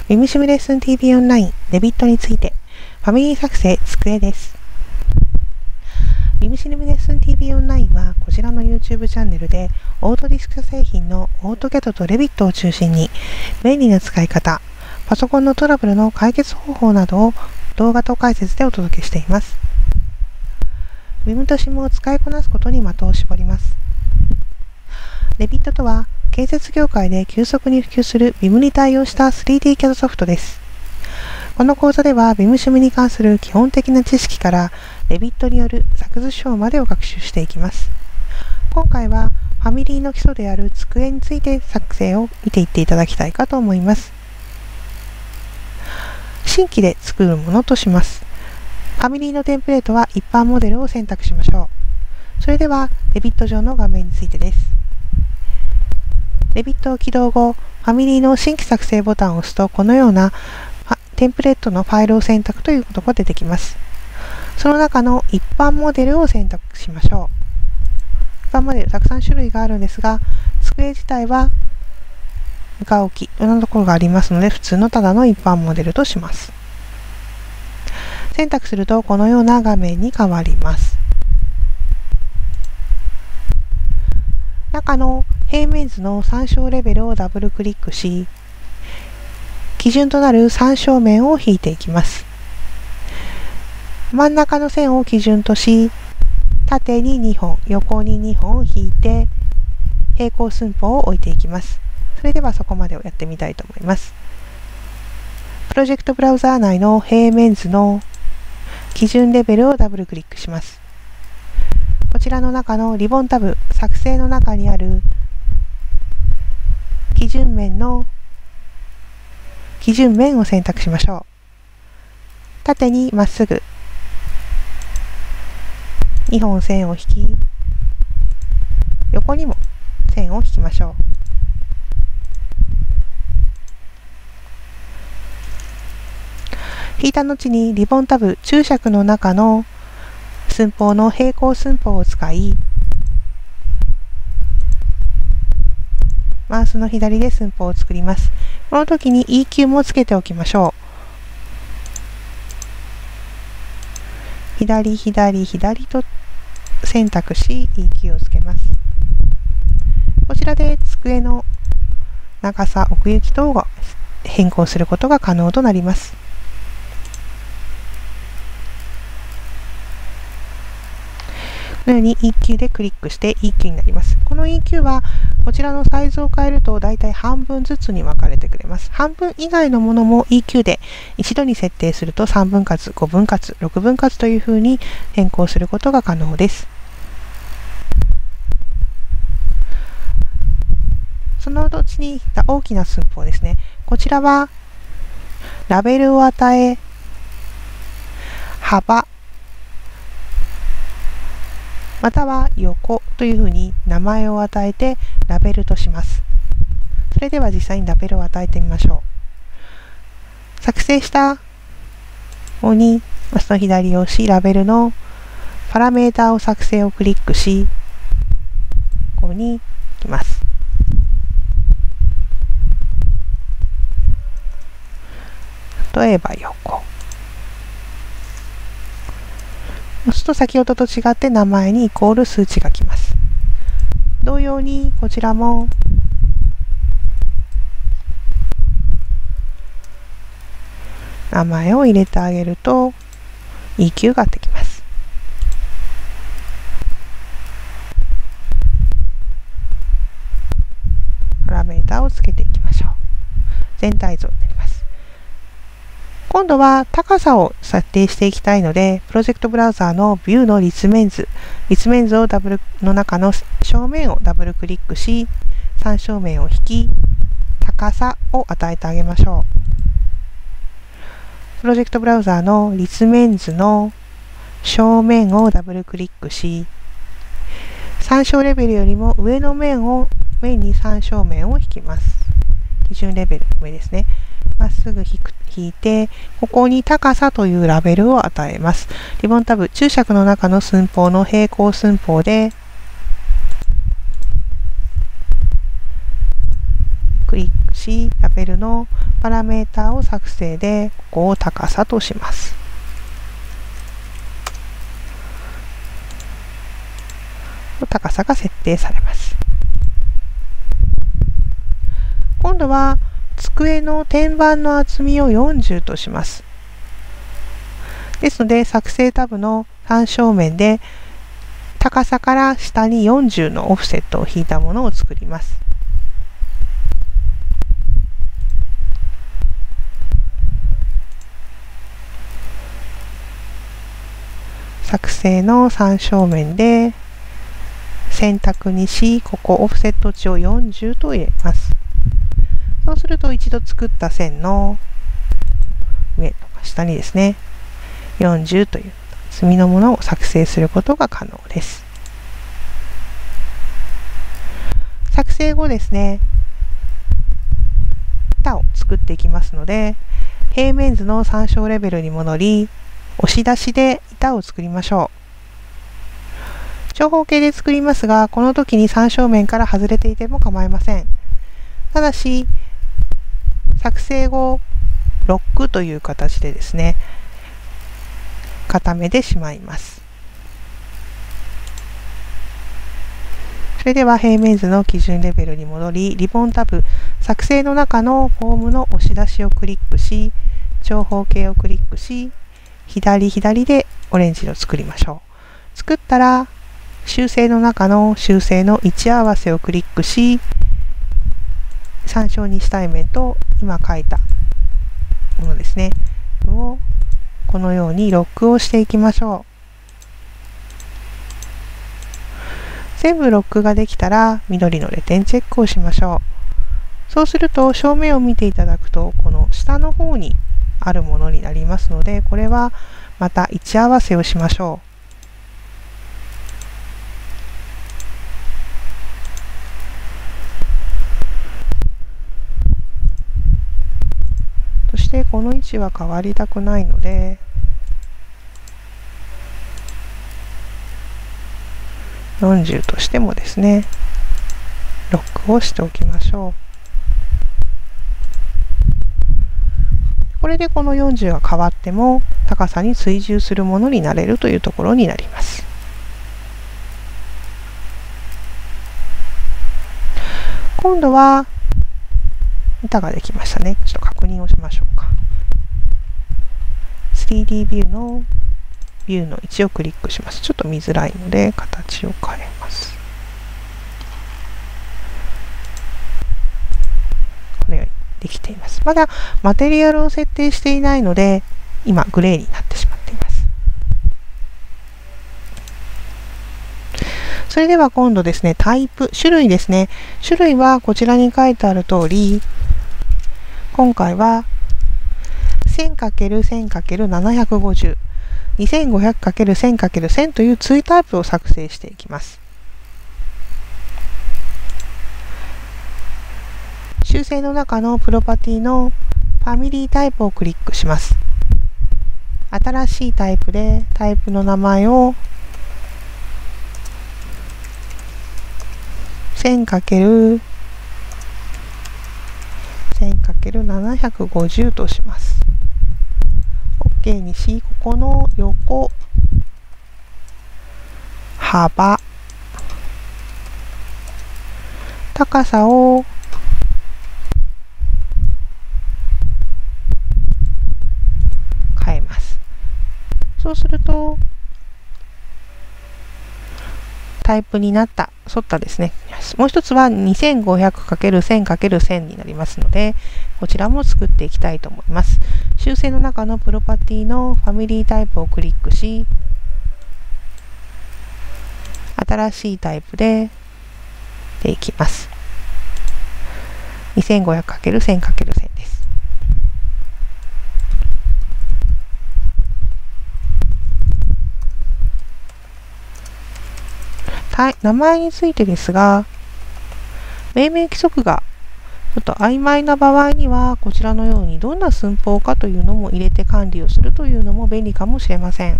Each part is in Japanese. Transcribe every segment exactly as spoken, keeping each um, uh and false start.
ウィムシミュレッスン ティーブイ オンラインデビットについてファミリー作成机です。ウィムシミュレッスン ティーブイ オンラインはこちらの YouTube チャンネルでオートディスク製品のオートキャットとレビットを中心に便利な使い方、パソコンのトラブルの解決方法などを動画と解説でお届けしています。ウィムと シム を使いこなすことに的を絞ります。レビットとは建設業界で急速に普及する ビーム に対応した スリーディー キャド ソフトです。この講座では ビーム シム に関する基本的な知識からレビットによる作図手法までを学習していきます。今回はファミリーの基礎である机について作成を見ていっていただきたいかと思います。新規で作るものとします。ファミリーのテンプレートは一般モデルを選択しましょう。それではレビット上の画面についてです。レビットを起動後、ファミリーの新規作成ボタンを押すと、このようなテンプレートのファイルを選択ということが出てきます。その中の一般モデルを選択しましょう。一般モデル、たくさん種類があるんですが、机自体は床置き、いろんなところがありますので、普通のただの一般モデルとします。選択すると、このような画面に変わります。中の平面図の参照レベルをダブルクリックし、基準となる参照面を引いていきます。真ん中の線を基準とし、縦ににほん、横ににほん引いて、平行寸法を置いていきます。それではそこまでをやってみたいと思います。プロジェクトブラウザー内の平面図の基準レベルをダブルクリックします。こちらの中のリボンタブ、作成の中にある基準面の基準面を選択しましょう。縦にまっすぐにほん線を引き、横にも線を引きましょう。引いた後にリボンタブ、注釈の中の寸法の平行寸法を使い、マウスの左で寸法を作ります。この時に イーキュー もつけておきましょう。左、左、左と選択し イーキュー をつけます。こちらで机の長さ、奥行き等が変更することが可能となります。このように イーキュー でクリックして イーキュー になります。この イーキュー はこちらのサイズを変えるとだいたい半分ずつに分かれてくれます。半分以外のものも イーキュー で一度に設定するとさんぶん割、ごぶん割、ろくぶん割というふうに変更することが可能です。その後に大きな寸法ですね。こちらはラベルを与え、幅、または横というふうに名前を与えてラベルとします。それでは実際にラベルを与えてみましょう。作成した方にマウスの左を押し、ラベルのパラメータを作成をクリックし、ここに行きます。例えば横。押すと先ほどと違って名前にイコール数値が来ます。同様にこちらも名前を入れてあげると イーキュー ができます。パラメータをつけていきましょう。全体像になります。今度は高さを設定していきたいので、プロジェクトブラウザーのビューの立面図、立面図をダブルの中の正面をダブルクリックし、参照面を引き、高さを与えてあげましょう。プロジェクトブラウザーの立面図の正面をダブルクリックし、参照レベルよりも上の面を面に参照面を引きます。基準レベル上ですね。まっすぐ引く引いて、ここに高さというラベルを与えます。リボンタブ、注釈の中の寸法の平行寸法で、クリックし、ラベルのパラメータを作成で、ここを高さとします。高さが設定されます。今度は机の天板の厚みをよんじゅうとします。ですので、作成タブの単正面で高さから下によんじゅうのオフセットを引いたものを作ります。作成のさん正面で選択にし、ここオフセット値をよんじゅうと入れます。そうすると一度作った線の上とか下にですね、よんじゅうという厚みのものを作成することが可能です。作成後ですね、板を作っていきますので、平面図の参照レベルに戻り、押し出しで板を作りましょう。長方形で作りますが、この時にさん正面から外れていても構いません。ただし、作成後、ロックという形でですね、固めてしまいます。それでは平面図の基準レベルに戻り、リボンタブ、作成の中のフォームの押し出しをクリックし、長方形をクリックし、左左でオレンジを作りましょう。作ったら、修正の中の修正の位置合わせをクリックし、参照にしたい面と今書いたものですね。をこのようにロックをしていきましょう。全部ロックができたら緑のレ点チェックをしましょう。そうすると正面を見ていただくとこの下の方にあるものになりますので、これはまた位置合わせをしましょう。そしてこの位置は変わりたくないので、よんじゅうとしてもですね、ロックをしておきましょう。これでこのよんじゅうが変わっても高さに追従するものになれるというところになります。今度は板ができましたね。ちょっと確認をしましょうか。スリーディー ビューのビューの位置をクリックします。ちょっと見づらいので形を変えます。このようにできています。まだマテリアルを設定していないので、今グレーになってしまっています。それでは今度ですね、タイプ、種類ですね。種類はこちらに書いてある通り、今回は せんかけるせんかけるななひゃくごじゅう、にせんごひゃくかけるせんかけるせんという対タイプを作成していきます。修正の中のプロパティのファミリータイプをクリックします。新しいタイプでタイプの名前を せんかけるせんかけるななひゃくごじゅう とします。OK にし、ここの横、幅、高さを変えます。そうするとタイプになった、沿ったですね。もう一つは にせんごひゃくかけるせんかけるせん になりますので、こちらも作っていきたいと思います。修正の中のプロパティのファミリータイプをクリックし、新しいタイプででいきます。にせんごひゃくかけるせんかけるせんです。名前についてですが、命名規則がちょっと曖昧な場合には、こちらのようにどんな寸法かというのも入れて管理をするというのも便利かもしれません。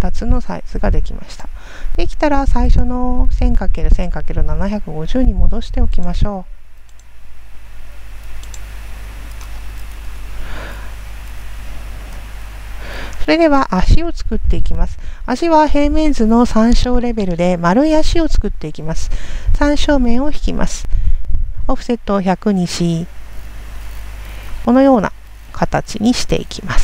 たつのサイズができました。できたら最初の せんかけるせんかけるななひゃくごじゅう に戻しておきましょう。それでは足を作っていきます。足は平面図の参照レベルで丸い足を作っていきます。参照面を引きます。オフセットをひゃくにし、このような形にしていきます。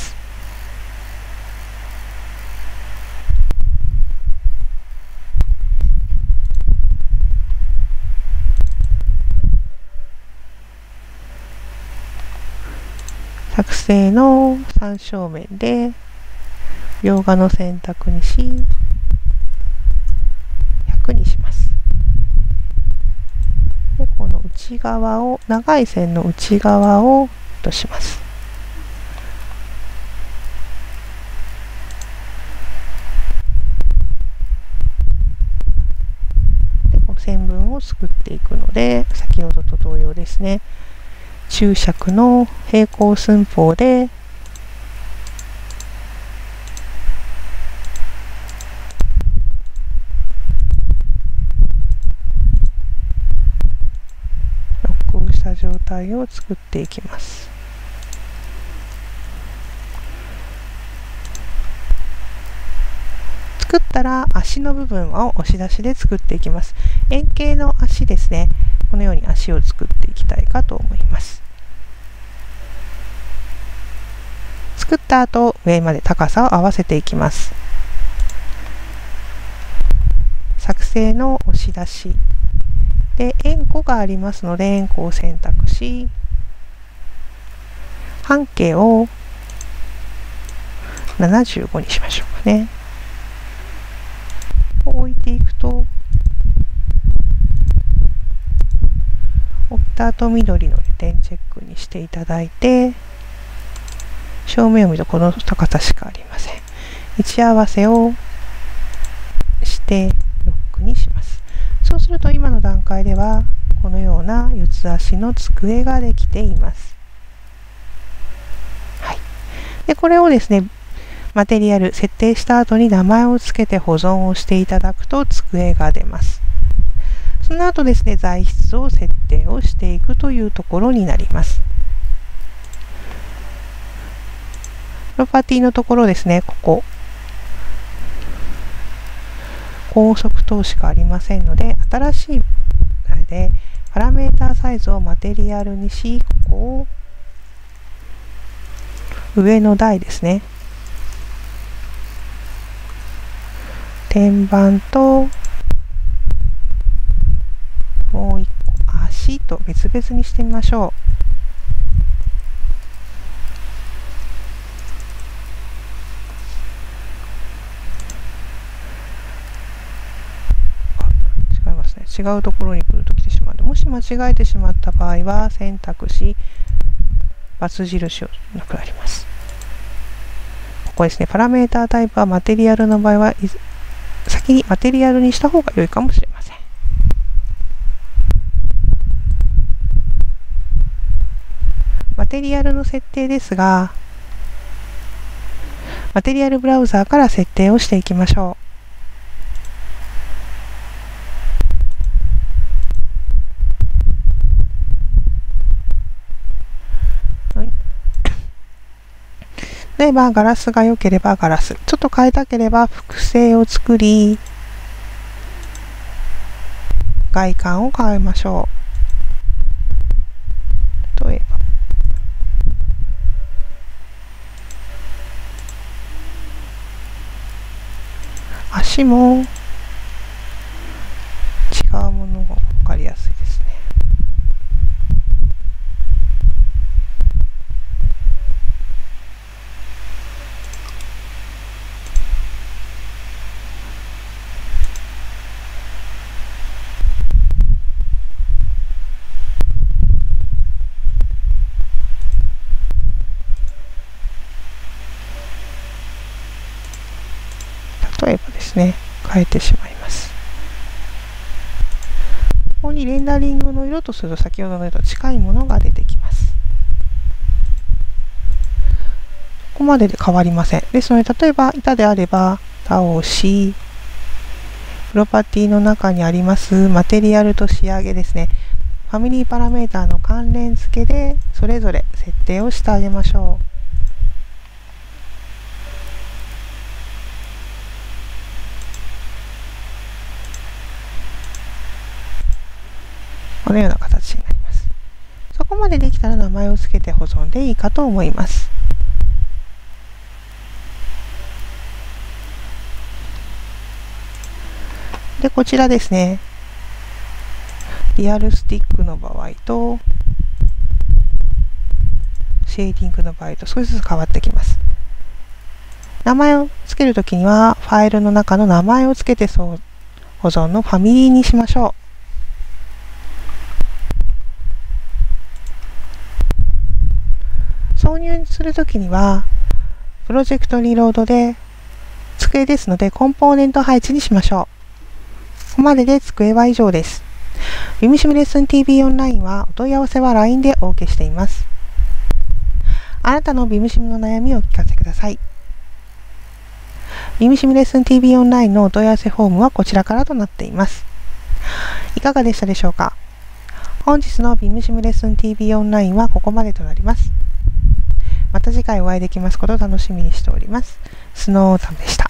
作成の参照面で描画の選択にし、ひゃくにします。でこの内側を、長い線の内側をとします。でこう線分を作っていくので、先ほどと同様ですね。注釈の平行寸法でロックした状態を作っていきます。作ったら足の部分を押し出しで作っていきます。円形の足ですね。このように足を作っていきたいかと思います。作った後、上まで高さを合わせていきます。作成の押し出しで円弧がありますので、円弧を選択し、半径をななじゅうごにしましょうかね。こう置いていくと、置いた後緑の点チェックにしていただいて、正面を見るとこの高さしかありません。位置合わせをしてロックにします。そうすると今の段階ではこのような四つ足の机ができています。はい、でこれをですね、マテリアル設定した後に名前を付けて保存をしていただくと机が出ます。その後ですね、材質を設定をしていくというところになります。プロパティのところですね、ここ高速等しかありませんので、新しいあれでパラメータサイズをマテリアルにし、ここを上の台ですね、天板ともう一個足と別々にしてみましょう。違うところに来ると来てしまうので、もし間違えてしまった場合は選択し×印をなくなります。ここですね、パラメータタイプはマテリアルの場合は先にマテリアルにした方が良いかもしれません。マテリアルの設定ですが、マテリアルブラウザーから設定をしていきましょう。例えばガラスが良ければガラス、ちょっと変えたければ複製を作り、外観を変えましょう。例えば足も違うものが分かりやすいですね。例えばですね、変えてしまいます。ここにレンダリングの色とすると先ほどの色と近いものが出てきます。ここまでで変わりません。ですので、例えば板であれば蓋を押し、プロパティの中にありますマテリアルと仕上げですね。ファミリーパラメータの関連付けでそれぞれ設定をしてあげましょう。このような形になります。そこまでできたら名前を付けて保存でいいかと思います。で、こちらですね。リアルスティックの場合と、シェーディングの場合と少しずつ変わってきます。名前を付けるときには、ファイルの中の名前を付けて保存のファミリーにしましょう。挿入するときには、プロジェクトリロードで、机ですのでコンポーネント配置にしましょう。ここまでで机は以上です。ビームシムレッスン ティービー オンラインはお問い合わせは ライン でお受けしています。あなたのビームシムの悩みをお聞かせください。ビームシムレッスン ティービー オンラインのお問い合わせフォームはこちらからとなっています。いかがでしたでしょうか。本日のビームシムレッスン ティービー オンラインはここまでとなります。また次回お会いできますことを楽しみにしております。スノータンでした。